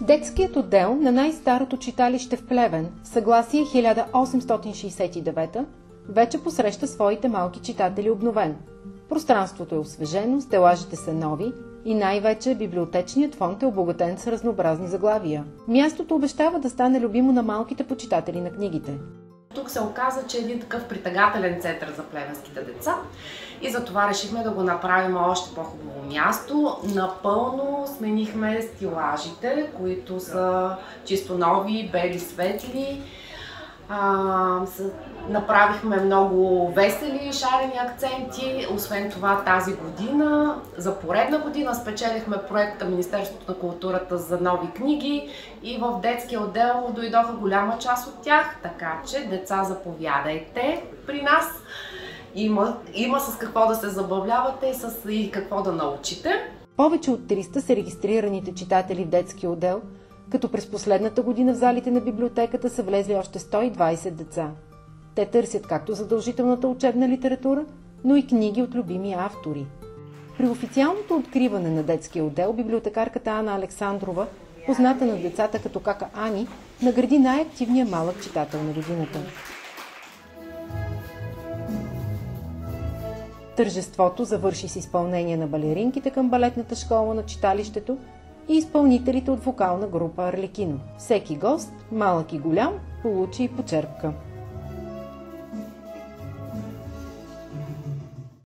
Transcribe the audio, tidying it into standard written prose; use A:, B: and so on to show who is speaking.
A: Детският отдел на най-старото читалище в Плевен, в съгласие 1869, вече посреща своите малки читатели обновен. Пространството е освежено, стелажите са нови и най-вече библиотечният фонд е обогатен с разнообразни заглавия. Мястото обещава да стане любимо на малките почитатели на книгите.
B: Тук се оказа, че е един такъв притегателен център за плевенските деца и затова решихме да го направим още по-хубаво място. Напълно сменихме стилажите, които са чисто нови, бели, светли. Направихме много весели, шарени акценти. Освен това, тази година, за поредна година, спечелихме проект към Министерството на културата за нови книги и в детския отдел дойдоха голяма част от тях, така че деца, заповядайте при нас. Има с какво да се забавлявате и какво да научите.
A: Повече от 300 са регистрираните читатели в детския отдел, като през последната година в залите на библиотеката са влезли още 120 деца. Те търсят както задължителната учебна литература, но и книги от любими автори. При официалното откриване на детския отдел библиотекарката Ана Александрова, позната на децата като кака Ани, награди най-активния малък читател на годината. Тържеството завърши с изпълнение на балеринките към балетната школа на читалището и изпълнителите от вокална група Арлекино. Всеки гост, малък и голям, получи и почерпка.